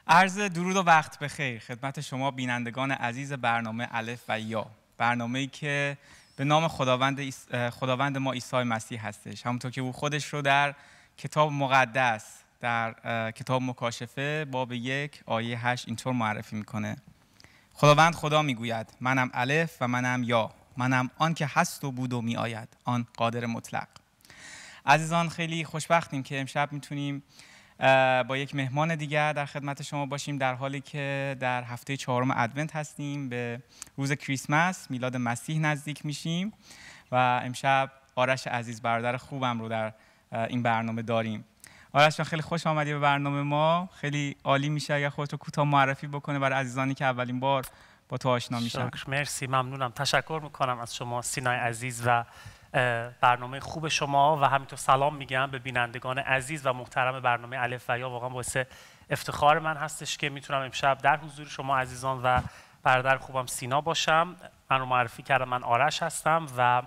عرض درود و وقت بخیر خدمت شما بینندگان عزیز برنامه الف و یا، برنامه‌ای که به نام خداوند ما عیسی مسیح هستش، همونطور که او خودش رو در کتاب مقدس، در کتاب مکاشفه باب 1 آیه 8 اینطور معرفی میکنه: خداوند خدا میگوید منم الف و منم یا، منم آن که هست و بود و می آید، آن قادر مطلق. عزیزان خیلی خوشبختیم که امشب میتونیم با یک مهمان دیگر در خدمت شما باشیم، در حالی که در هفته 4 ادونت هستیم، به روز کریسمس میلاد مسیح نزدیک میشیم و امشب آرش عزیز برادر خوبم رو در این برنامه داریم. آرش جان خیلی خوش آمدی به برنامه ما. خیلی عالی میشه اگر خودت رو کوتاه معرفی بکنه برای عزیزانی که اولین بار با تو آشنا میشن. مرسی، ممنونم. تشکر میکنم از شما سینای عزیز و برنامه خوب شما و همینطور سلام میگم به بینندگان عزیز و محترم برنامه الف و یا. واقعا باعث افتخار من هستش که میتونم امشب در حضور شما عزیزان و برادر خوبم سینا باشم. من رو معرفی کردم، من آرش هستم و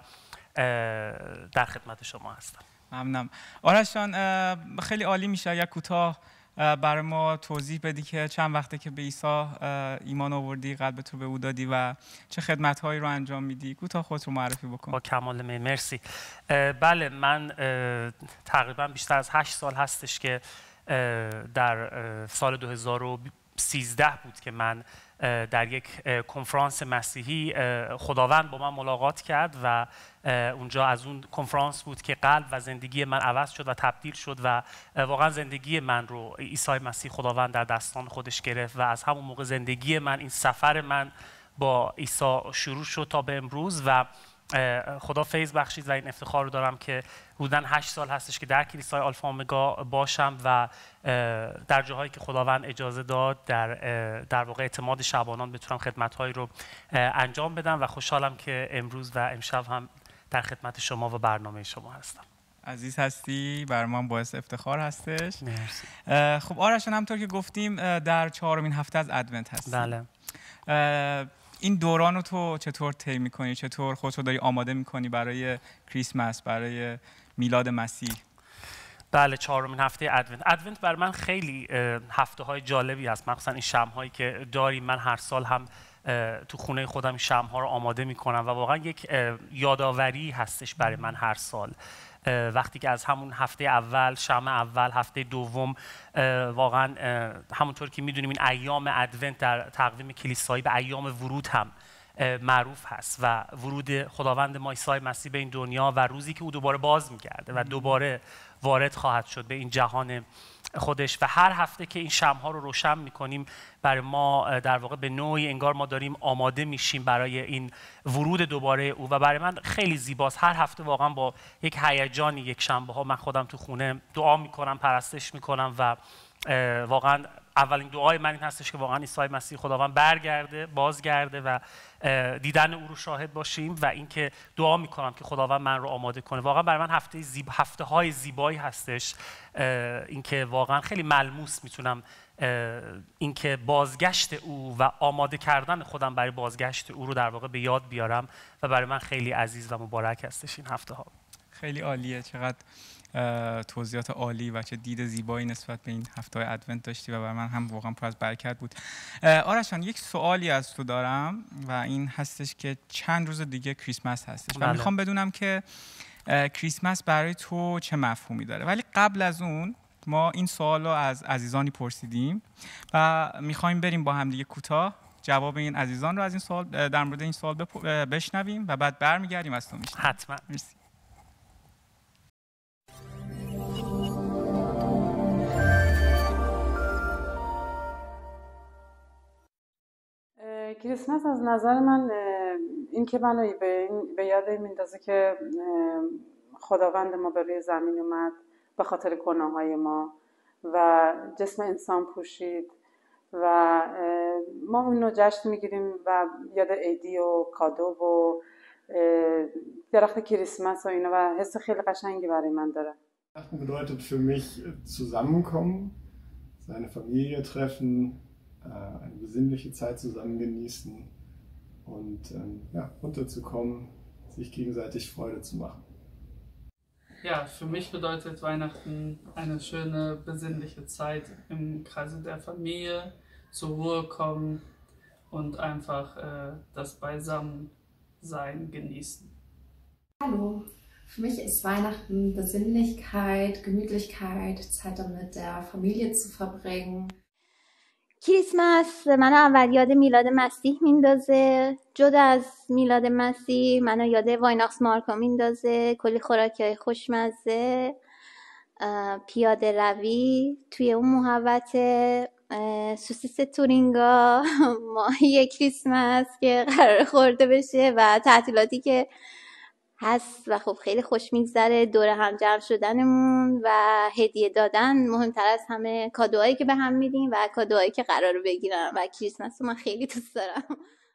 در خدمت شما هستم. ممنونم. آرش جان خیلی عالی میشه اگر کوتاه برای ما توضیح بدی که چند وقته که به عیسی ایمان آوردی، قلبت رو به او دادی و چه خدمت‌هایی رو انجام میدی. کوتاه خودت رو معرفی بکن. با کمال میل. مرسی. بله، من تقریبا بیشتر از 8 سال هستش که در سال 2013 بود که من در یک کنفرانس مسیحی خداوند با من ملاقات کرد و اونجا از اون کنفرانس بود که قلب و زندگی من عوض شد و تبدیل شد و واقعا زندگی من رو عیسی مسیح خداوند در دستان خودش گرفت و از همون موقع زندگی من، این سفر من با عیسی شروع شد تا به امروز و خدا فیض بخشید و این افتخار رو دارم که حدوداً 8 سال هستش که در کلیسای آلفا اومگا باشم و در جاهایی که خداوند اجازه داد در واقع اعتماد شبانان بتونم خدمت‌هایی رو انجام بدم و خوشحالم که امروز و امشب هم در خدمت شما و برنامه شما هستم. عزیز هستی، برای من باعث افتخار هستش. مرسی. خب آرش جان، همونطور که گفتیم در 4مین هفته از ادونت هستیم. بله. این دوران رو تو چطور طی می‌کنی؟ چطور خودت رو داری آماده می‌کنی برای کریسمس، برای میلاد مسیح؟ بله، 4مین هفته ادونت برای من خیلی هفته‌های جالبی هست، مخصوصا این شمع‌هایی که داریم. من هر سال هم تو خونه خودم این شمع‌ها رو آماده می‌کنم و واقعا یک یادآوری هستش برای من هر سال. وقتی که از همون هفته اول، شمع اول، هفته دوم، واقعا همونطور که میدونیم این ایام ادونت در تقویم کلیسایی به ایام ورود هم معروف هست و ورود خداوند ما عیسی مسیح به این دنیا و روزی که او دوباره باز میگرده و دوباره وارد خواهد شد به این جهان خودش و هر هفته که این شمع‌ها رو روشن می‌کنیم برای ما در واقع به نوعی انگار ما داریم آماده میشیم برای این ورود دوباره او و برای من خیلی زیباست. هر هفته واقعا با یک هیجانی یک شنبه‌ها من خودم تو خونه دعا می‌کنم، پرستش می‌کنم و واقعا اولین دعای من این هستش که واقعا عیسی مسیح خداوند برگرده، بازگرده و دیدن او رو شاهد باشیم و اینکه دعا میکنم که خداوند من رو آماده کنه. واقعا برای من هفته های زیبایی هستش، اینکه واقعا خیلی ملموس میتونم اینکه بازگشت او و آماده کردن خودم برای بازگشت او رو در واقع به یاد بیارم و برای من خیلی عزیز و مبارک هستش این هفته ها. خیلی عالیه، چقدر توضیحات عالی و چه دید زیبایی نسبت به این هفته‌های ادونت داشتی و برای من هم واقعا پر از برکت بود. آرش جان، یک سوالی از تو دارم و این هستش که چند روز دیگه کریسمس هستش و میخوام بدونم که کریسمس برای تو چه مفهومی داره. ولی قبل از اون ما این سوال رو از عزیزانی پرسیدیم و میخوایم بریم با هم دیگه کوتاه جواب این عزیزان رو از این سوال در مورد این سوال بشنویم و بعد برمیگردیم از تو میشنویم. حتما. مرسی. کریسمس از نظر من این که منو به یاد این میندازه که خداوند ما به روی زمین اومد به خاطر گناههای ما و جسم انسان پوشید و ما اونو جشن میگیریم و یاد عیدی و کادو و درخت کریسمس و اینا و حس خیلی قشنگی برای من داره. Weihnachten bedeutet für mich zusammenkommen, seine Familie treffen, eine besinnliche Zeit zusammen genießen und runterzukommen, sich gegenseitig Freude zu machen. Ja, für mich bedeutet Weihnachten eine schöne, besinnliche Zeit im Kreise der Familie, zur Ruhe kommen und einfach das Beisammensein genießen. Hallo, für mich ist Weihnachten Besinnlichkeit, Gemütlichkeit, Zeit mit der Familie zu verbringen. کریسمس منو اول یاد میلاد مسیح میندازه. جدا از میلاد مسیح منو یاد وایناکس مارکا میندازه. کلی خوراکی خوشمزه، پیاده روی توی اون محوطه، سوسیس تورینگا ماهی کریسمس که قرار خورده بشه و تعطیلاتی که هست و خب خیلی خوش میگذره، دور هم جمع شدنمون و هدیه دادن. مهمتر از همه کادوهایی که به هم میدیم و کادوهایی که قراره بگیرم و کریسمس رو من خیلی دوست دارم.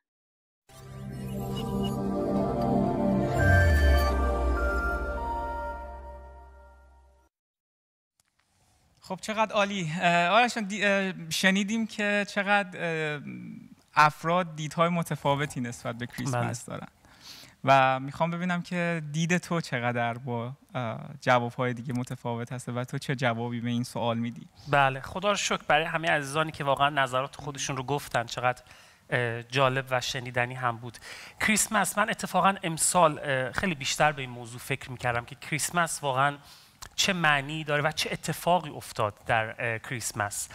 خب چقدر عالی. آرش شنیدیم که چقدر افراد دیدهای متفاوتی نسبت به کریسمس دارن و میخوام ببینم که دید تو چقدر با جوابهای دیگه متفاوت هست و تو چه جوابی به این سوال میدی؟ بله، خدا رو شکر برای همه عزیزانی که واقعا نظرات خودشون رو گفتن، چقدر جالب و شنیدنی هم بود. کریسمس، من اتفاقا امسال خیلی بیشتر به این موضوع فکر میکردم که کریسمس واقعا چه معنی داره و چه اتفاقی افتاد در کریسمس.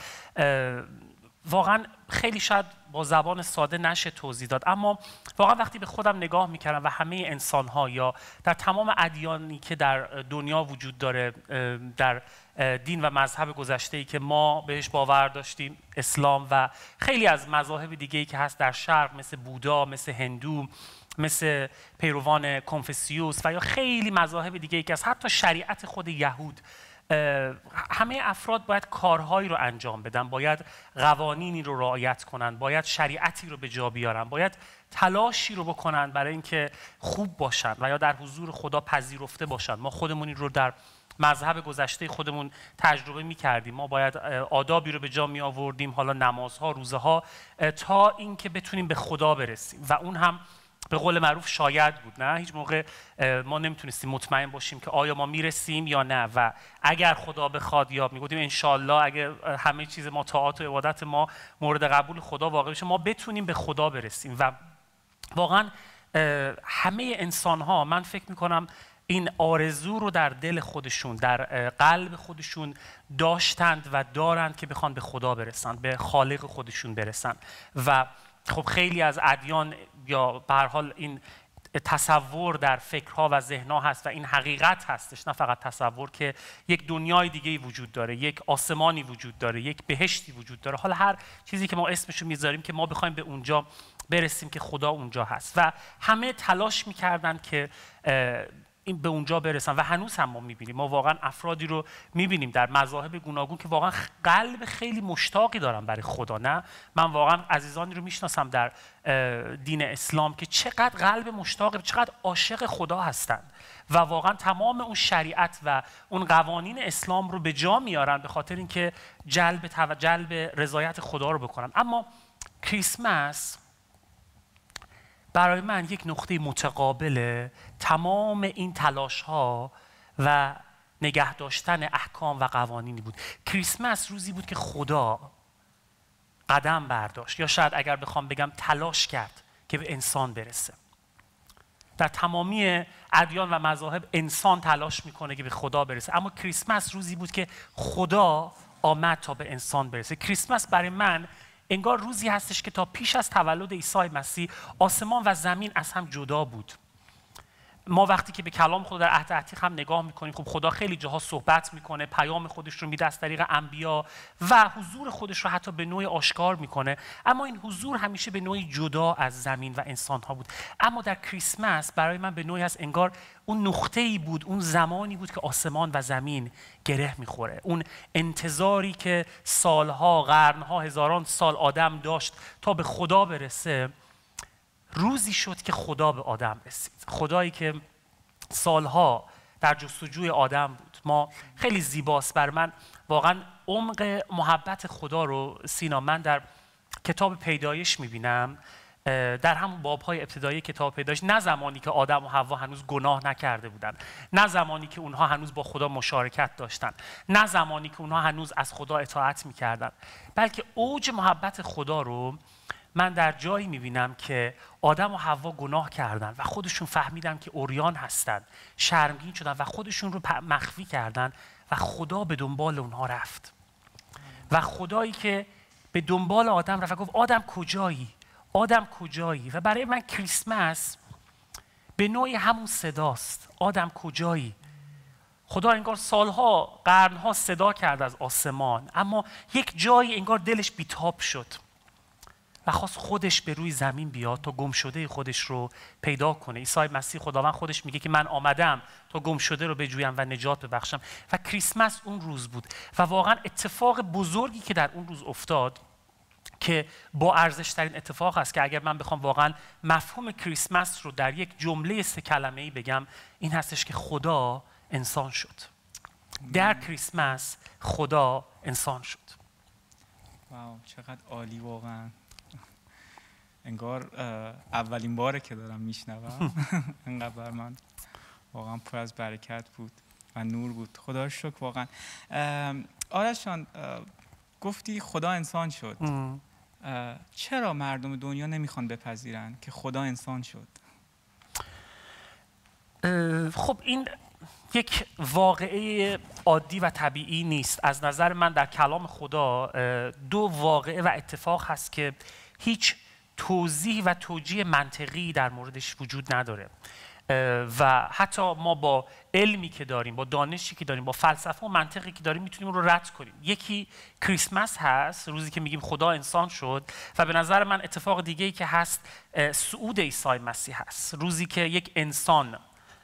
واقعا خیلی شاید با زبان ساده نشه توضیح داد، اما واقعا وقتی به خودم نگاه میکردم و همه انسان‌ها یا در تمام ادیانی که در دنیا وجود داره، در دین و مذهب گذشته‌ای که ما بهش باور داشتیم، اسلام و خیلی از مذاهب دیگه‌ای که هست در شرق، مثل بودا، مثل هندو، مثل پیروان کنفوسیوس و یا خیلی مذاهب دیگه‌ای که هست، حتی شریعت خود یهود، همه افراد باید کارهایی رو انجام بدن، باید قوانینی رو رعایت کنن، باید شریعتی رو به جا بیارن، باید تلاشی رو بکنن برای اینکه خوب باشن و یا در حضور خدا پذیرفته باشن. ما خودمون این رو در مذهب گذشته خودمون تجربه می‌کردیم. ما باید آدابی رو به جا می آوردیم، حالا نمازها، روزه ها، تا اینکه بتونیم به خدا برسیم و اون هم به قول معروف شاید بود. نه، هیچ موقع ما نمیتونستیم مطمئن باشیم که آیا ما میرسیم یا نه و اگر خدا بخواد یا میگفتیم انشالله اگر همه چیز ما طاعات و عبادت ما مورد قبول خدا واقع بشه ما بتونیم به خدا برسیم. و واقعا همه انسان ها، من فکر میکنم این آرزو رو در دل خودشون، در قلب خودشون داشتند و دارند که بخوان به خدا برسن، به خالق خودشون برسن. و خب خیلی از ادیان یا به هر حال این تصور در فکرها و ذهنها هست و این حقیقت هستش، نه فقط تصور، که یک دنیای دیگه‌ای وجود داره، یک آسمانی وجود داره، یک بهشتی وجود داره. حالا هر چیزی که ما اسمشو میذاریم که ما بخوایم به اونجا برسیم که خدا اونجا هست و همه تلاش میکردن که این به اونجا برسن و هنوز هم ما میبینیم، ما واقعا افرادی رو میبینیم در مذاهب گوناگون که واقعا قلب خیلی مشتاقی دارن برای خدا. نه، من واقعا عزیزانی رو میشناسم در دین اسلام که چقدر قلب مشتاق، چقدر عاشق خدا هستند و واقعا تمام اون شریعت و اون قوانین اسلام رو به جا میارن به خاطر اینکه جلب رضایت خدا رو بکنن. اما کریسمس برای من یک نقطه متقابل تمام این تلاش ها و نگه داشتن احکام و قوانینی بود. کریسمس روزی بود که خدا قدم برداشت، یا شاید اگر بخوام بگم تلاش کرد که به انسان برسه. در تمامی ادیان و مذاهب انسان تلاش میکنه که به خدا برسه، اما کریسمس روزی بود که خدا آمد تا به انسان برسه. کریسمس برای من انگار روزی هستش که تا پیش از تولد عیسی مسیح آسمان و زمین از هم جدا بود. ما وقتی که به کلام خدا در عهد عتیق هم نگاه میکنیم، خب خدا خیلی جاها صحبت میکنه، پیام خودش رو میده از طریق انبیا و حضور خودش رو حتی به نوعی آشکار میکنه، اما این حضور همیشه به نوعی جدا از زمین و انسان ها بود. اما در کریسمس برای من به نوعی هست انگار اون نقطه‌ای بود، اون زمانی بود که آسمان و زمین گره میخوره. اون انتظاری که سالها، قرنها، هزاران سال آدم داشت تا به خدا برسه، روزی شد که خدا به آدم رسید. خدایی که سالها در جستجوی آدم بود. ما خیلی زیباست بر من واقعا عمق محبت خدا رو، سینا، من در کتاب پیدایش میبینم در همون باب‌های ابتدایی کتاب پیدایش، نه زمانی که آدم و حوا هنوز گناه نکرده بودن، نه زمانی که اونها هنوز با خدا مشارکت داشتن، نه زمانی که اونها هنوز از خدا اطاعت میکردن، بلکه اوج محبت خدا رو من در جایی میبینم که آدم و حوا گناه کردن و خودشون فهمیدن که عریان هستن، شرمگین شدن و خودشون رو مخفی کردن و خدا به دنبال اونها رفت. و خدایی که به دنبال آدم رفت و گفت آدم کجایی؟ آدم کجایی؟ و برای من کریسمس به نوعی همون صداست. آدم کجایی؟ خدا انگار سالها، قرنها صدا کرد از آسمان، اما یک جایی انگار دلش بیتاب شد و خواست خودش به روی زمین بیاد تا گم شده خودش رو پیدا کنه. عیسی مسیح خداوند خودش میگه که من آمدم تا گم شده رو بجویم و نجات ببخشم. و کریسمس اون روز بود و واقعا اتفاق بزرگی که در اون روز افتاد که با ارزش ترین اتفاق است که اگر من بخوام واقعا مفهوم کریسمس رو در یک جمله 3 کلمه‌ای بگم، این هستش که خدا انسان شد. در کریسمس خدا انسان شد. واو، چقدر عالی واقعا. انگار اولین باره که دارم میشنوم. انقدر بر من واقعا پر از برکت بود و نور بود. خدا رو شکر واقعا. آرش جان، گفتی خدا انسان شد. چرا مردم دنیا نمیخوان بپذیرن که خدا انسان شد؟ خب این یک واقعه عادی و طبیعی نیست. از نظر من در کلام خدا 2 واقعه و اتفاق هست که هیچ توضیح و توجیه منطقی در موردش وجود نداره و حتی ما با علمی که داریم، با دانشی که داریم، با فلسفه و منطقی که داریم میتونیم اون رو رد کنیم. یکی کریسمس هست، روزی که میگیم خدا انسان شد، و به نظر من اتفاق دیگه‌ای که هست صعود عیسی مسیح هست، روزی که یک انسان،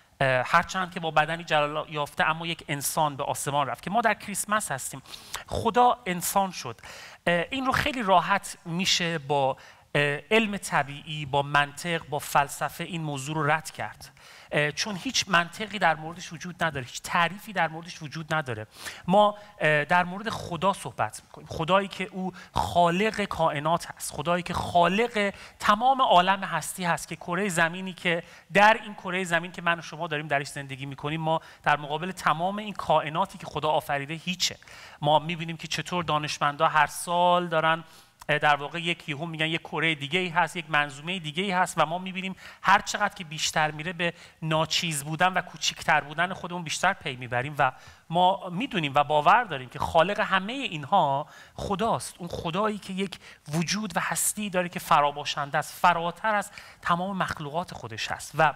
هرچند که با بدنی جلال یافته اما یک انسان به آسمان رفت، که ما در کریسمس هستیم. خدا انسان شد. این رو خیلی راحت میشه با علم طبیعی، با منطق، با فلسفه این موضوع رو رد کرد، چون هیچ منطقی در موردش وجود نداره، هیچ تعریفی در موردش وجود نداره. ما در مورد خدا صحبت میکنیم، خدایی که او خالق کائنات هست، خدایی که خالق تمام عالم هستی هست، که کره زمینی که در این کره زمین که من و شما داریم درش زندگی میکنیم، ما در مقابل تمام این کائناتی که خدا آفریده هیچه. ما میبینیم که چطور دانشمندا هر سال دارن در واقع یهو میگن یک کره دیگه ای هست، یک منظومه دیگه ای هست، و ما میبینیم هر چقدر که بیشتر میره به ناچیز بودن و کوچیکتر بودن خودمون بیشتر پی میبریم و ما میدونیم و باور داریم که خالق همه اینها خداست. اون خدایی که یک وجود و هستی داره که فراباشنده است، فراتر از تمام مخلوقات خودش هست و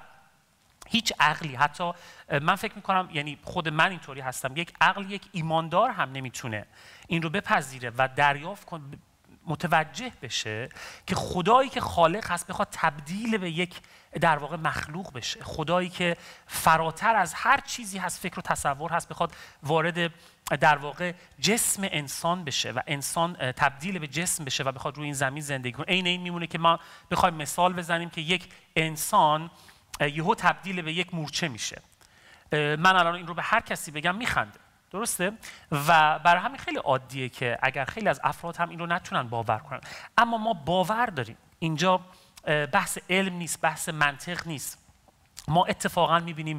هیچ عقلی، حتی من فکر میکنم، یعنی خود من اینطوری هستم، یک عقل، یک ایماندار هم نمیتونه این رو بپذیره و دریافت کنه، متوجه بشه که خدایی که خالق هست بخواد تبدیل به یک در واقع مخلوق بشه، خدایی که فراتر از هر چیزی هست، فکر و تصور هست، بخواد وارد در واقع جسم انسان بشه و انسان تبدیل به جسم بشه و بخواد روی این زمین زندگی کنه. عین این میمونه که ما بخوایم مثال بزنیم که یک انسان یهو تبدیل به یک مورچه میشه. من الان این رو به هر کسی بگم میخنده، درسته؟ و برای همین خیلی عادیه که اگر خیلی از افراد هم این رو نتونن باور کنن، اما ما باور داریم. اینجا بحث علم نیست، بحث منطق نیست. ما اتفاقا میبینیم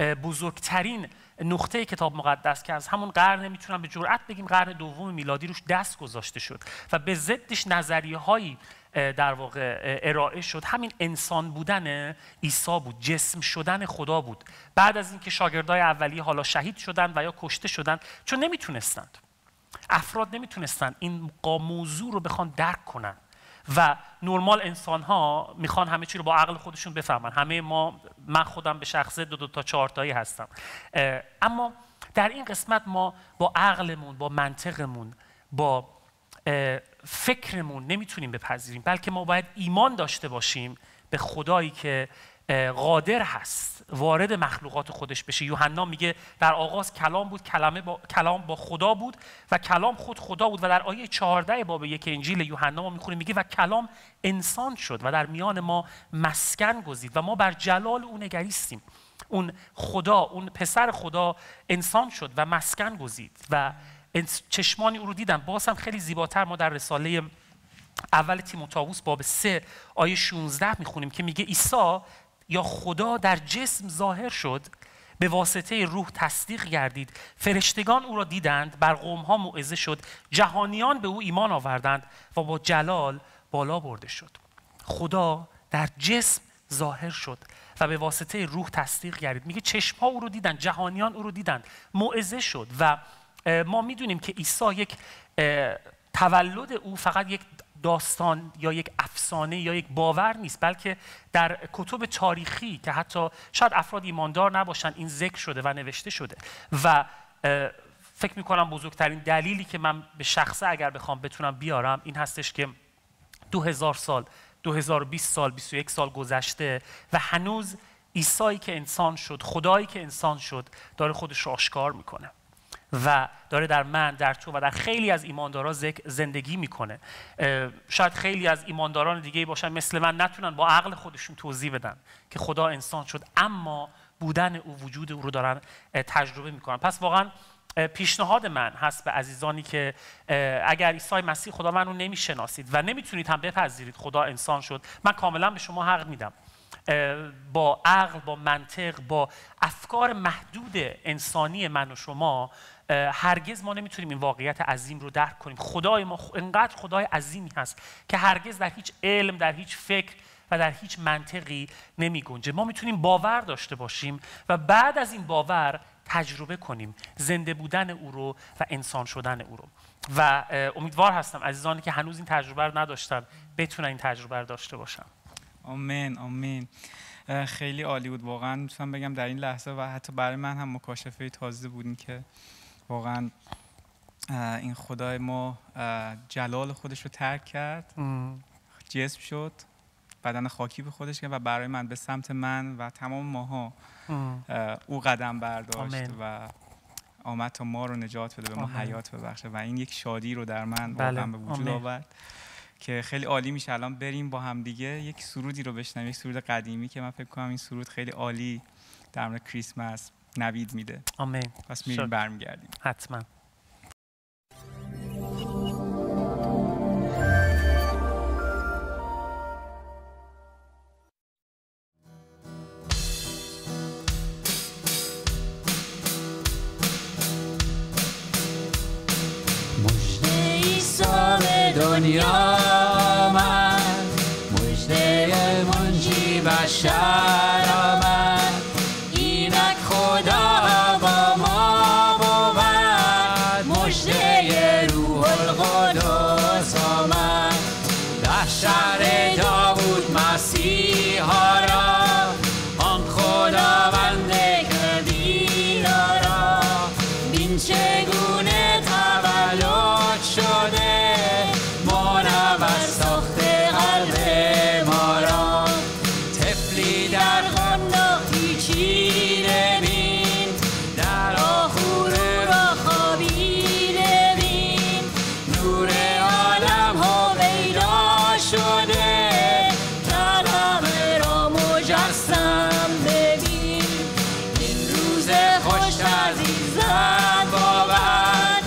بزرگترین نقطه کتاب مقدس که از همون قرن، میتونم به جرئت بگیم قرن 2 میلادی روش دست گذاشته شد و به ضدش نظریه‌هایی در واقع ارائه شد، همین انسان بودن عیسی بود، جسم شدن خدا بود. بعد از اینکه شاگردای اولیه حالا شهید شدن و یا کشته شدن، چون نمیتونستند، افراد نمیتونستند این موضوع رو بخوان درک کنن و نرمال انسان ها میخوان همه چی رو با عقل خودشون بفهمن. همه ما، من خودم به شخصه 2 تا 4 تایی هستم، اما در این قسمت ما با عقلمون، با منطقمون، با فکرمون نمیتونیم بپذیریم، بلکه ما باید ایمان داشته باشیم به خدایی که قادر هست وارد مخلوقات خودش بشه. یوحنا میگه در آغاز کلام بود، کلام با خدا بود و کلام خود خدا بود. و در آیه 14 باب 1 انجیل یوحنا ما میخونیم میگه و کلام انسان شد و در میان ما مسکن گزید و ما بر جلال او نگریستیم. اون خدا، اون پسر خدا انسان شد و مسکن گزید و چشمانی او رو دیدن. باز هم خیلی زیباتر ما در رساله اول تیموتائوس باب 3 آیه 16 میخونیم که میگه عیسی یا خدا در جسم ظاهر شد، به واسطه روح تصدیق گردید، فرشتگان او را دیدند، بر قوم‌ها موعظه شد، جهانیان به او ایمان آوردند و با جلال بالا برده شد. خدا در جسم ظاهر شد و به واسطه روح تصدیق گردید. میگه چشم‌ها او رو دیدند، جهانیان او رو دیدند، موعظه شد. و ما میدونیم که عیسی یک تولد او فقط یک داستان یا یک افسانه یا یک باور نیست، بلکه در کتب تاریخی که حتی شاید افراد ایماندار نباشن این ذکر شده و نوشته شده. و فکر میکنم بزرگترین دلیلی که من به شخصه اگر بخوام بتونم بیارم این هستش که 2000 سال، 2020 سال، 21 سال گذشته و هنوز عیسی که انسان شد، خدایی که انسان شد، داره خودش رو آشکار میکنه و داره در من، در تو و در خیلی از ایمانداران زندگی میکنه. شاید خیلی از ایمانداران دیگه باشن مثل من نتونن با عقل خودشون توضیح بدن که خدا انسان شد، اما بودن او، وجود او رو دارن تجربه میکنن. پس واقعا پیشنهاد من هست به عزیزانی که اگر عیسی مسیح خداوند رو نمیشناسید و نمیتونید هم بپذیرید خدا انسان شد، من کاملا به شما حق میدم. با عقل، با منطق، با افکار محدود انسانی من و شما هرگز ما نمیتونیم این واقعیت عظیم رو درک کنیم. خدای ما انقدر خدای عظیمی هست که هرگز در هیچ علم، در هیچ فکر و در هیچ منطقی نمی گنجه. ما میتونیم باور داشته باشیم و بعد از این باور تجربه کنیم زنده بودن او رو و انسان شدن او رو. و امیدوار هستم عزیزانی که هنوز این تجربه رو نداشتن بتونن این تجربه رو داشته باشن. آمین آمین. خیلی عالی بود واقعا. میتونم بگم در این لحظه و حتی برای من هم مکاشفه تازه بود که واقعا این خدای ما جلال خودش رو ترک کرد، جسم شد، بدن خاکی به خودش کرد و برای من، به سمت من و تمام ماها او قدم برداشت و آمد تا ما رو نجات بده، به ما حیات ببخشه و این یک شادی رو در من واقعا به وجود آورد که خیلی عالی میشه. الان بریم با هم دیگه یک سرودی رو بشنویم، یک سرود قدیمی که من فکر کنم این سرود خیلی عالی در مورد کریسمس نوید میده. آمین. پس میریم برمیگردیم. حتما. مژده عیسی به دنیا آمد، مژده منجی بشر آمد، اینک خدا با ما بود، مژده روح القدس آمد، در شهر داوود مسیحا را، آن خداوند کبیر را، بین چگونه تولد شده، منور ساخته قلب ما را، طفلی در خانه پیچیده بین، در آخور را خوابیده بین، نور عالم ها پیدا شده، کلمه را مجسم ببین، این روز خوش عزیزان بود،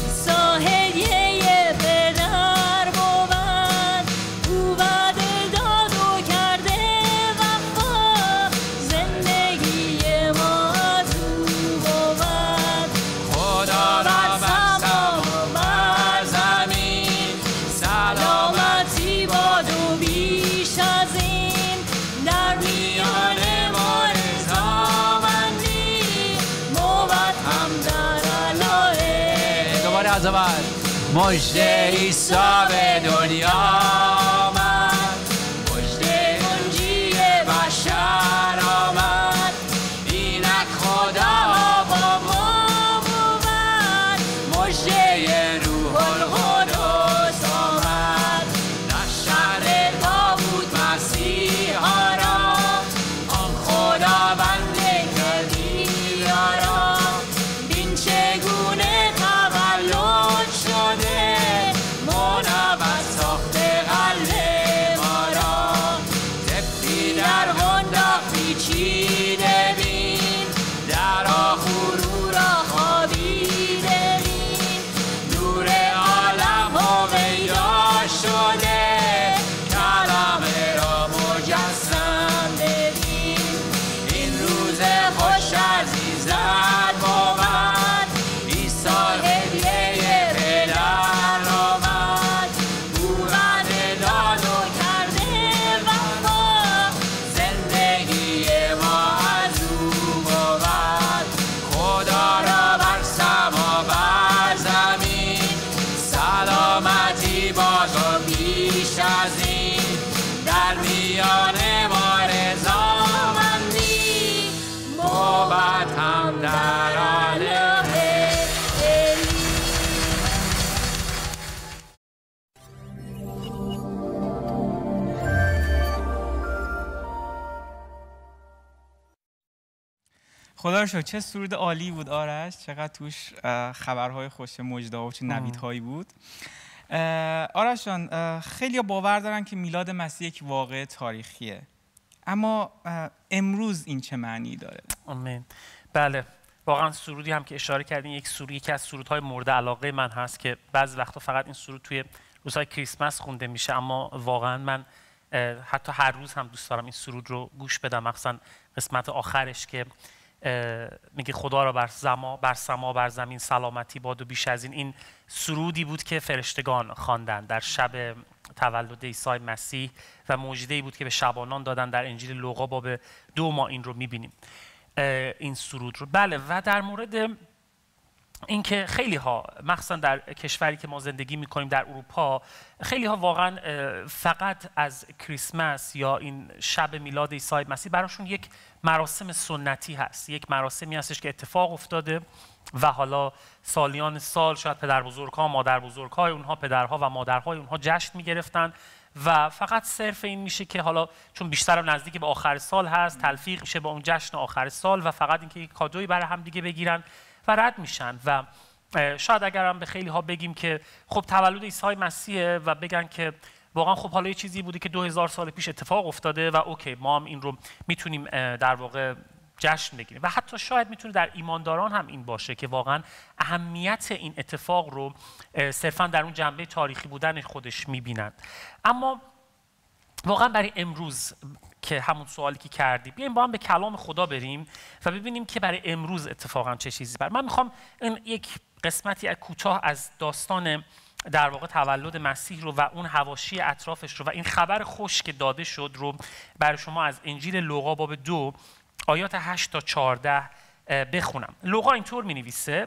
هدیه پدر بود، او وعده داد و کرده وفا، زندگی ما از او بود، خدا بر سما و بر زمین، سلامتی باد و بیش از این، در میان ما رضامندی، بود هم در علایه. دوباره از اول. مژده عیسی به دنیا آمد، مژده منجی بشر آمد، اینک خدا با ما بود، مژده روح القدس آمد، در شهر داوود مسیحا را، آن خداوند کبیر را، بین چگونه تولد شده، منور ساخته در میان ما رضامندی، موبت هم در عالم خدا رو شکر. چه سرود عالی بود آرش، چقدر توش خبرهای خوش مژده و چه نویدهایی بود. آرش جان، خیلی باور دارن که میلاد مسیح یک واقعه تاریخیه، اما امروز این چه معنی داره؟ آمین. بله، واقعا سرودی هم که اشاره کردین یک سرود، یکی از سرودهای مورد علاقه من هست که بعضی وقتا فقط این سرود توی روزهای کریسمس خونده میشه، اما واقعا من حتی هر روز هم دوست دارم این سرود رو گوش بدم، مخصوصا قسمت آخرش که میگه خدا را بر سما بر زمین سلامتی باد و بیش از این سرودی بود که فرشتگان خواندند در شب تولد عیسی مسیح و معجزه‌ای بود که به شبانان دادن. در انجیل لوقا باب 2 ما این رو میبینیم، این سرود رو. بله، و در مورد اینکه خیلی ها مخصوصا در کشوری که ما زندگی میکنیم در اروپا، خیلی ها واقعا فقط از کریسمس یا این شب میلاد عیسی مسیح براشون یک مراسم سنتی هست، یک مراسمی هستش که اتفاق افتاده و حالا سالیان سال شاید پدر بزرگ‌ها، مادر بزرگ‌های اونها، پدرها و مادرهای اونها جشن میگرفتن و فقط صرف این میشه که حالا چون بیشتر نزدیک به آخر سال هست تلفیق میشه با اون جشن آخر سال و فقط اینکه یک کادویی برای هم دیگه بگیرن و رد میشن. و شاید اگر هم به خیلی ها بگیم که خب تولد عیسی مسیحه و بگن که واقعا خب حالا یه چیزی بوده که 2000 سال پیش اتفاق افتاده و اوکی ما هم این رو میتونیم در واقع جشن بگیریم و حتی شاید میتونه در ایمانداران هم این باشه که واقعا اهمیت این اتفاق رو صرفا در اون جنبه تاریخی بودن خودش میبینند. اما واقعا برای امروز که همون سوالی که کردی، بیایم با هم به کلام خدا بریم و ببینیم که برای امروز اتفاقا چه چیزی من میخوام این یک قسمتی کوتاه از داستان در واقع تولد مسیح رو و اون حواشی اطرافش رو و این خبر خوش که داده شد رو برای شما از انجیل لوقا باب 2 آیات 8 تا 14 بخونم. لوقا اینطور می‌نویسه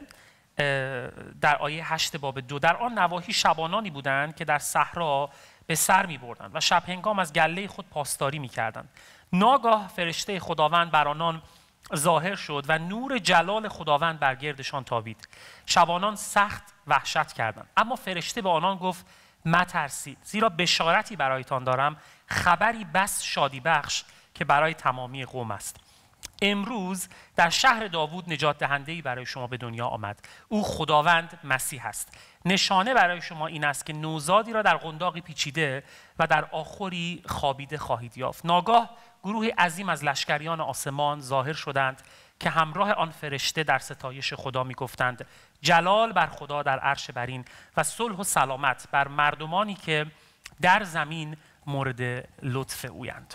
در آیه 8 باب 2: در آن نواحی شبانانی بودند که در صحرا به سر می‌بردند و شب هنگام از گله خود پاسداری می‌کردند. ناگاه فرشته خداوند بر آنان ظاهر شد و نور جلال خداوند بر گردشان تابید. شبانان سخت وحشت کردند، اما فرشته به آنان گفت مترسید، زیرا بشارتی برایتان دارم، خبری بس شادی بخش که برای تمامی قوم است. امروز در شهر داوود نجات دهنده‌ای برای شما به دنیا آمد. او خداوند مسیح است. نشانه برای شما این است که نوزادی را در قنداقی پیچیده و در آخری خوابیده خواهید یافت. ناگاه گروهی عظیم از لشکریان آسمان ظاهر شدند که همراه آن فرشته در ستایش خدا می‌گفتند جلال بر خدا در عرش برین و صلح و سلامت بر مردمانی که در زمین مورد لطف اویند.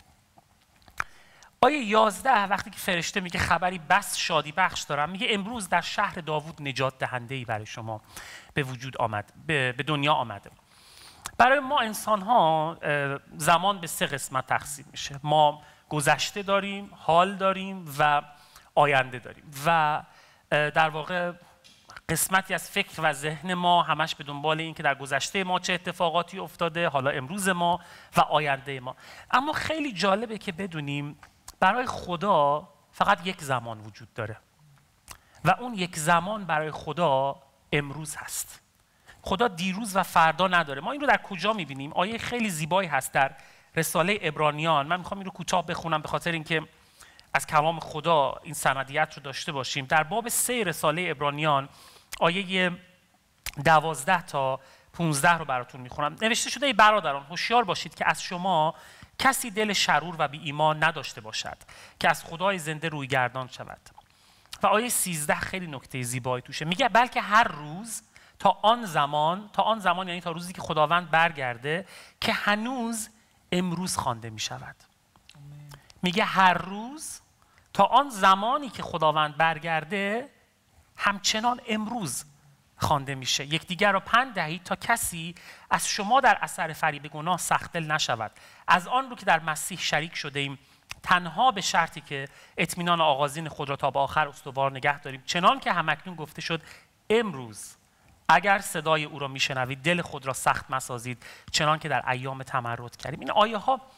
آیه 11 وقتی که فرشته میگه خبری بس شادی بخش دارم، میگه امروز در شهر داوود نجات دهنده‌ای برای شما به وجود آمد، به دنیا آمده. برای ما انسان ها زمان به 3 قسمت تقسیم میشه. ما گذشته داریم، حال داریم و آینده داریم و در واقع قسمتی از فکر و ذهن ما همش به دنبال این که در گذشته ما چه اتفاقاتی افتاده، حالا امروز ما و آینده ما. اما خیلی جالبه که بدونیم برای خدا فقط یک زمان وجود داره و اون یک زمان برای خدا امروز هست. خدا دیروز و فردا نداره. ما این رو در کجا می‌بینیم؟ آیه خیلی زیبایی هست در رساله عبرانیان. من می‌خوام این رو کوتاه بخونم به خاطر اینکه از کلام خدا این سندیت رو داشته باشیم. در باب 3 رساله عبرانیان آیه 12 تا 15 رو براتون می‌خونم. نوشته شده ای برادران هوشیار باشید که از شما کسی دل شرور و بی ایمان نداشته باشد که از خدای زنده روی گردان شود. و آیه 13 خیلی نکته زیبایی توشه. میگه بلکه هر روز تا آن زمان یعنی تا روزی که خداوند برگرده که هنوز امروز خوانده می شود. میگه هر روز تا آن زمانی که خداوند برگرده همچنان امروز خوانده میشه. یکدیگر را پند دهید تا کسی از شما در اثر فریب گناه سخت دل نشود. از آن رو که در مسیح شریک شده ایم تنها به شرطی که اطمینان آغازین خود را تا به آخر استوار نگه داریم، چنان که همکنون گفته شد امروز اگر صدای او را میشنوید دل خود را سخت مسازید، چنان که در ایام تمرد کردیم. این آیه ها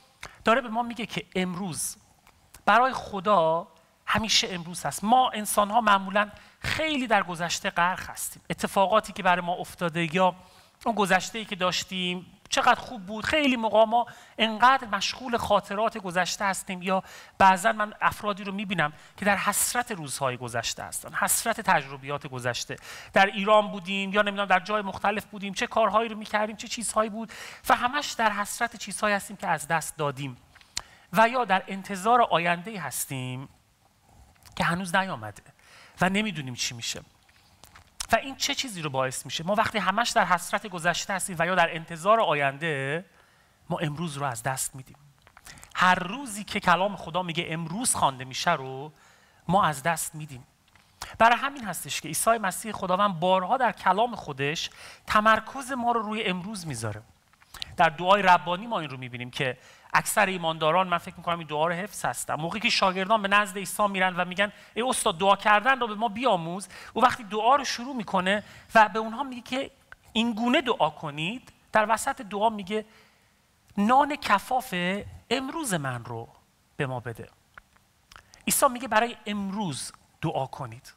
داره به ما میگه که امروز برای خدا همیشه امروز هست. ما انسان ها معمولا خیلی در گذشته غرق هستیم. اتفاقاتی که برای ما افتاده یا اون گذشته‌ای که داشتیم چقدر خوب بود، خیلی موقع ما انقدر مشغول خاطرات گذشته هستیم، یا بعضا من افرادی رو میبینم که در حسرت روزهای گذشته هستن، حسرت تجربیات گذشته. در ایران بودیم یا نمیدونم در جای مختلف بودیم، چه کارهایی رو میکردیم، چه چیزهایی بود و همش در حسرت چیزهایی هستیم که از دست دادیم و یا در انتظار آینده‌ای هستیم که هنوز نیامده و نمیدونیم چی میشه. و این چه چیزی رو باعث میشه؟ ما وقتی همش در حسرت گذشته هستیم و یا در انتظار آینده، ما امروز رو از دست میدیم. هر روزی که کلام خدا میگه امروز خوانده میشه رو ما از دست میدیم. برای همین هستش که عیسی مسیح خداوند بارها در کلام خودش تمرکز ما رو روی امروز میذاره. در دعای ربانی ما این رو میبینیم که اکثر ایمانداران، من فکر میکنم این دعا رو حفظ هستن، موقعی که شاگردان به نزد عیسی میرن و میگن ای استاد دعا کردن رو به ما بیاموز، او وقتی دعا رو شروع میکنه و به اونها میگه که این گونه دعا کنید، در وسط دعا میگه نان کفاف امروز من رو به ما بده. عیسی میگه برای امروز دعا کنید.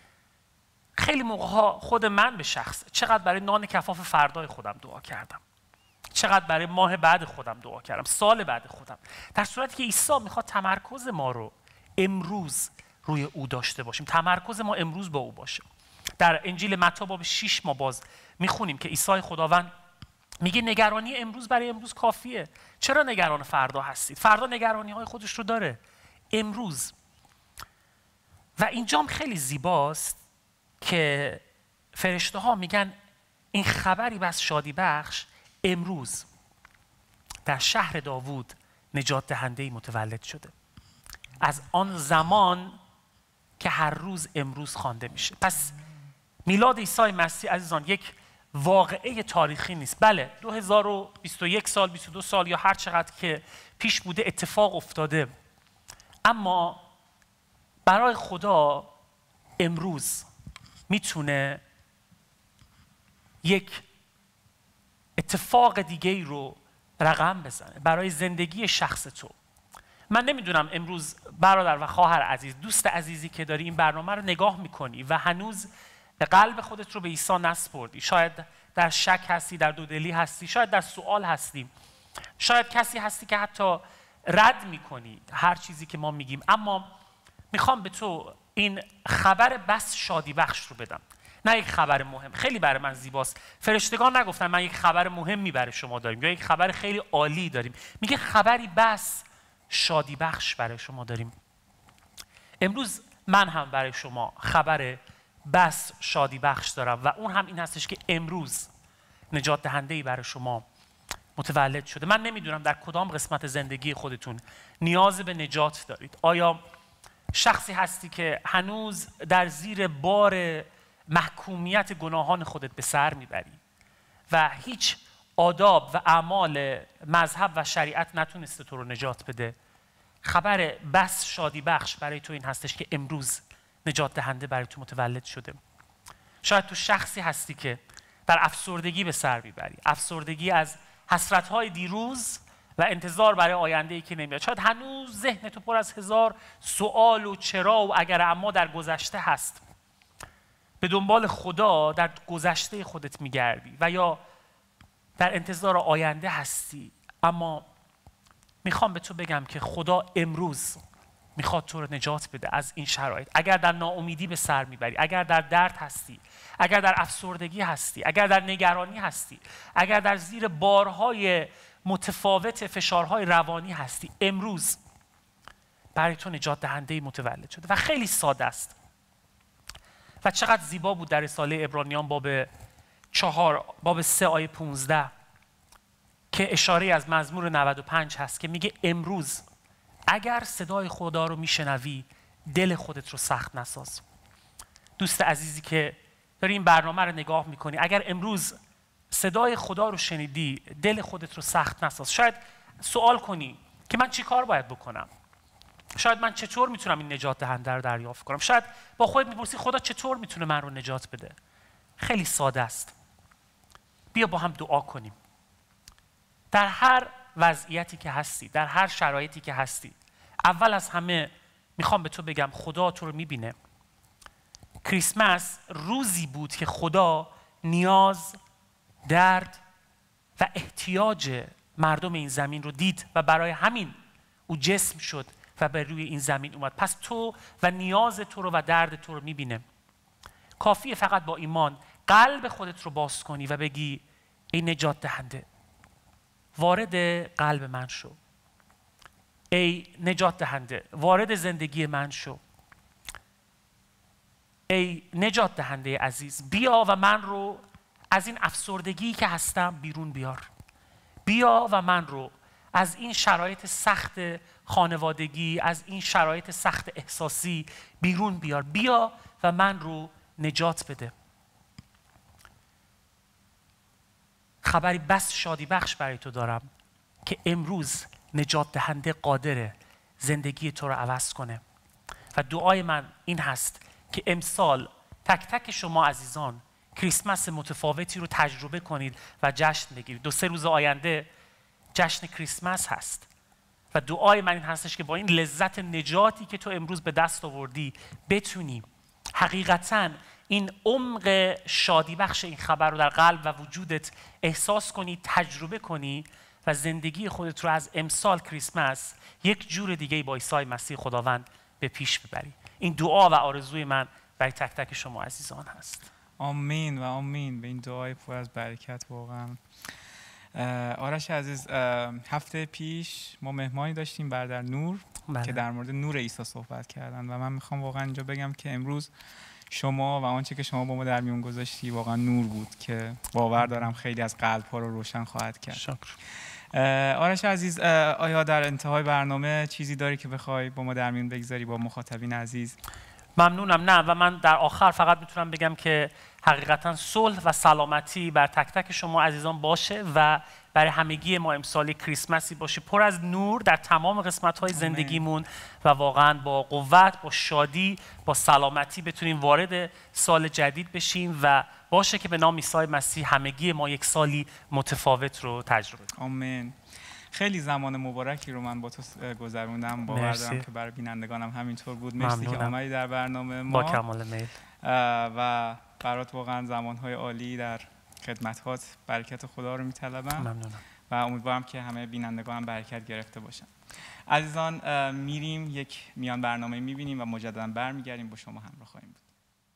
خیلی موقع‌ها خود من به شخص چقدر برای نان کفاف فردای خودم دعا کردم، چقدر برای ماه بعد خودم دعا کردم، سال بعد خودم، در صورتی که عیسی میخواد تمرکز ما رو امروز روی او داشته باشیم، تمرکز ما امروز با او باشه. در انجیل متی باب 6 ما باز میخونیم که عیسی خداوند میگه نگرانی امروز برای امروز کافیه. چرا نگران فردا هستید؟ فردا نگرانی های خودش رو داره. امروز. و اینجام خیلی زیباست که فرشته ها میگن این خبری بس شادی بخش، امروز در شهر داوود نجات دهنده‌ای متولد شده. از آن زمان که هر روز امروز خوانده میشه. پس میلاد عیسی مسیح عزیزان یک واقعه تاریخی نیست. بله 2021 سال، 22 سال یا هر چقدر که پیش بوده اتفاق افتاده، اما برای خدا امروز میتونه یک اتفاق دیگه ای رو رقم بزنه برای زندگی شخص تو. من نمیدونم امروز برادر و خواهر عزیز، دوست عزیزی که داری این برنامه رو نگاه میکنی و هنوز قلب خودت رو به عیسی نسپردی، شاید در شک هستی، در دودلی هستی، شاید در سوال هستی، شاید کسی هستی که حتی رد میکنی هر چیزی که ما میگیم، اما میخوام به تو این خبر بس شادی بخش رو بدم. نه یک خبر مهم، خیلی برای من زیباست. فرشتگان نگفتن من یک خبر مهمی برای شما داریم یا یک خبر خیلی عالی داریم، میگه خبری بس شادی بخش برای شما داریم. امروز من هم برای شما خبر بس شادی بخش دارم و اون هم این هستش که امروز نجات دهنده‌ای برای شما متولد شده. من نمیدونم در کدام قسمت زندگی خودتون نیاز به نجات دارید. آیا شخصی هستی که هنوز در زیر بار محکومیت گناهان خودت به سر میبری و هیچ آداب و اعمال مذهب و شریعت نتونسته تو رو نجات بده؟ خبر بس شادی بخش برای تو این هستش که امروز نجات دهنده برای تو متولد شده. شاید تو شخصی هستی که در افسردگی به سر میبری، افسردگی از حسرت‌های دیروز و انتظار برای آینده‌ای که نمیاد. شاید هنوز ذهن تو پر از هزار سوال و چرا و اگر اما در گذشته هست. به دنبال خدا در گذشته خودت میگردی و یا در انتظار آینده هستی، اما میخوام به تو بگم که خدا امروز میخواد تو رو نجات بده از این شرایط. اگر در ناامیدی به سر میبری، اگر در درد هستی، اگر در افسردگی هستی، اگر در نگرانی هستی، اگر در زیر بارهای متفاوت فشارهای روانی هستی، امروز برای تو نجات دهنده‌ای متولد شده و خیلی ساده است. و چقدر زیبا بود در رساله عبرانیان باب 3 آیه 15 که اشاره از مزمور 95 هست که میگه امروز اگر صدای خدا رو میشنوی دل خودت رو سخت نساز. دوست عزیزی که داری این برنامه رو نگاه میکنی، اگر امروز صدای خدا رو شنیدی دل خودت رو سخت نساز. شاید سوال کنی که من چی کار باید بکنم؟ شاید من چطور میتونم این نجات دهنده رو دریافت کنم؟ شاید با خودت میپرسی خدا چطور میتونه من رو نجات بده؟ خیلی ساده است. بیا با هم دعا کنیم. در هر وضعیتی که هستی، در هر شرایطی که هستی، اول از همه میخوام به تو بگم خدا تو رو میبینه. کریسمس روزی بود که خدا نیاز، درد و احتیاج مردم این زمین رو دید و برای همین او جسم شد و به روی این زمین اومد. پس تو و نیاز تو رو و درد تو رو میبینه. کافیه فقط با ایمان قلب خودت رو باز کنی و بگی ای نجات دهنده، وارد قلب من شو. ای نجات دهنده، وارد زندگی من شو. ای نجات دهنده عزیز، بیا و من رو از این افسردگی که هستم بیرون بیار. بیا و من رو از این شرایط سخت خانوادگی، از این شرایط سخت احساسی بیرون بیار. بیا و من رو نجات بده. خبری بس شادی بخش برای تو دارم که امروز نجات دهنده قادره زندگی تو رو عوض کنه. و دعای من این هست که امسال تک تک شما عزیزان کریسمس متفاوتی رو تجربه کنید و جشن بگیرید. 2-3 روز آینده جشن کریسمس هست و دعای من این هستش که با این لذت نجاتی که تو امروز به دست آوردی بتونی حقیقتاً این عمق شادی بخش این خبر رو در قلب و وجودت احساس کنی، تجربه کنی و زندگی خودت رو از امسال کریسمس یک جور دیگه با عیسی مسیح خداوند به پیش ببری. این دعا و آرزوی من برای تک تک شما عزیزان هست. آمین و آمین به این دعای پر از برکت. واقعا آرش عزیز، هفته پیش ما مهمانی داشتیم برادر نور که در مورد نور عیسی صحبت کردن و من میخوام واقعا اینجا بگم که امروز شما و آنچه که شما با ما در میون گذاشتی واقعا نور بود که باور دارم خیلی از قلب‌ها رو روشن خواهد کرد. شکر. آرش عزیز، آیا در انتهای برنامه چیزی داری که بخوای با ما در میون بگذاری با مخاطبین عزیز؟ ممنونم. نه، و من در آخر فقط میتونم بگم که حقیقتا صلح و سلامتی بر تک تک شما عزیزان باشه و برای همگی ما امسال کریسمسی باشه پر از نور در تمام قسمت‌های زندگیمون و واقعا با قوت، با شادی، با سلامتی بتونیم وارد سال جدید بشیم و باشه که به نام عیسی مسیح همگی ما یک سالی متفاوت رو تجربه کنیم. آمین. خیلی زمان مبارکی رو من با تو گذروندم. باور دارم که برای بینندگانم همینطور بود. مرسی که اومدی در برنامه ما. با کمال میل. و برات واقعا زمانهای عالی در خدمتات برکت خدا رو میطلبم. ممنونم. و امیدوارم که همه بینندگان برکت گرفته باشن. عزیزان، میریم یک میان برنامه میبینیم و مجددا برمیگردیم، با شما همراه خواهیم بود.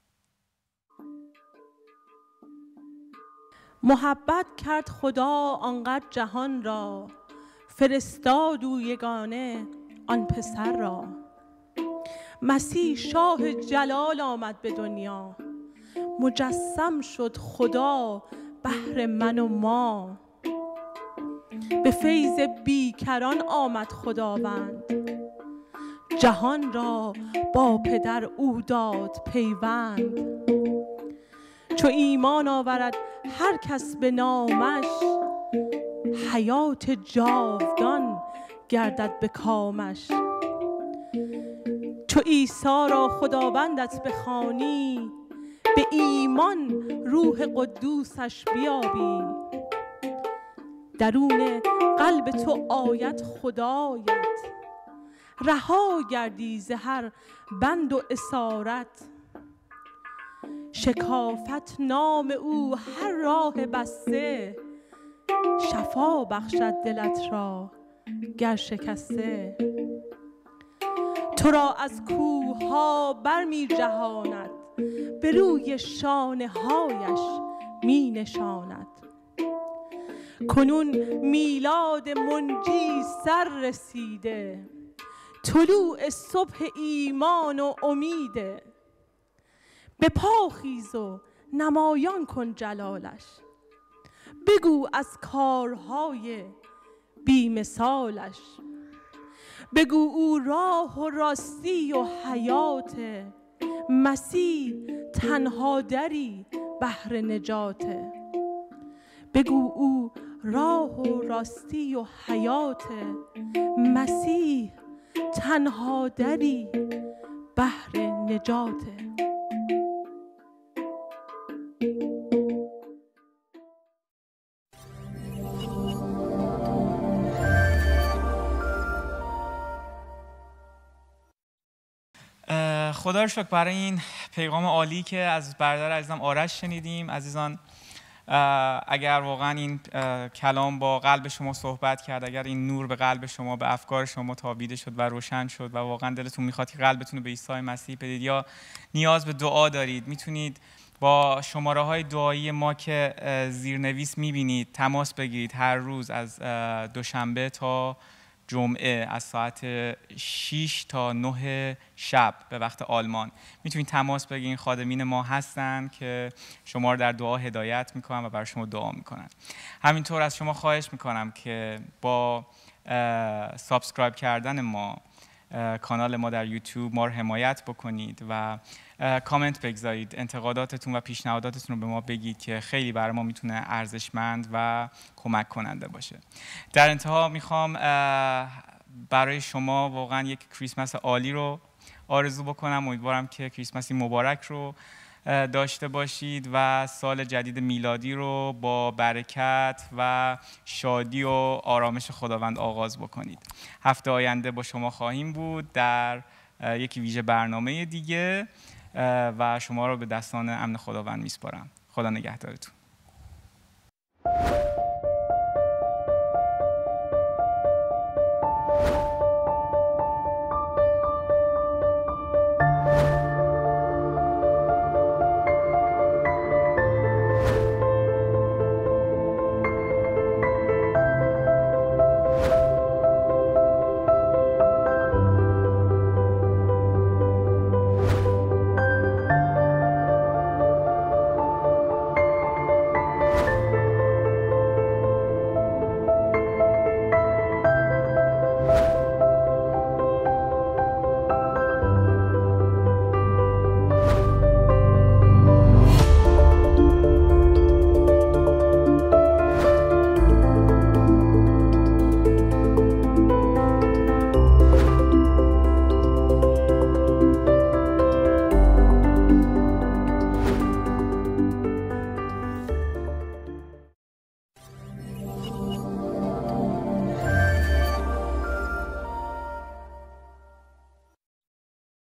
محبت کرد خدا آنقدر جهان را، فرستاد او یگانه آن پسر را. مسیح شاه جلال آمد به دنیا، مجسم شد خدا بهر من و ما. به فیض بیکران آمد خداوند، جهان را با پدر او داد پیوند. چو ایمان آورد هر کس به نامش، حیات جاودان گردد به کامش. چو عیسی را خداوندت بخوانی، به ایمان روح قدوسش بیابی. درون قلب تو آید خدایت، رها گردی ز هر بند و اسارت. شکافت نام او هر راه بسته، شفا بخشد دلت را گر شکسته. تو را از کوه ها بر می جهاند، به روی شانه هایش می نشاند. کنون میلاد منجی سر رسیده، طلوع صبح ایمان و امیده. به پا خیز و نمایان کن جلالش، بگو از کارهای بی مثالش. بگو او راه و راستی و حیات، مسیح تنها دری بهر نجاته. بگو او راه و راستی و حیات، مسیح تنها دری بهر نجاته. خدا رو شکر برای این پیغام عالی که از برادر عزیزم آرش شنیدیم. عزیزان، اگر واقعا این کلام با قلب شما صحبت کرد، اگر این نور به قلب شما، به افکار شما تابیده شد و روشن شد و واقعا دلتون میخواد که قلبتون رو به عیسی مسیح بدید یا نیاز به دعا دارید، میتونید با شماره های دعایی ما که زیرنویس میبینید تماس بگیرید. هر روز از دوشنبه تا جمعه از ساعت 6 تا 9 شب به وقت آلمان میتونید تماس بگیرید. خادمین ما هستن که شما رو در دعا هدایت میکنن و برای شما دعا میکنن. همینطور از شما خواهش میکنم که با سابسکرایب کردن ما کانال ما در یوتیوب ما رو حمایت بکنید و کامنت بگذارید، انتقاداتتون و پیشنهاداتتون رو به ما بگید که خیلی برای ما میتونه ارزشمند و کمک کننده باشه. در انتها میخوام برای شما واقعا یک کریسمس عالی رو آرزو بکنم. امیدوارم که کریسمسی مبارک رو داشته باشید و سال جدید میلادی رو با برکت و شادی و آرامش خداوند آغاز بکنید. هفته آینده با شما خواهیم بود در یکی ویژه برنامه دیگه و شما رو به دستان امن خداوند میسپارم. خدا نگهدارتون.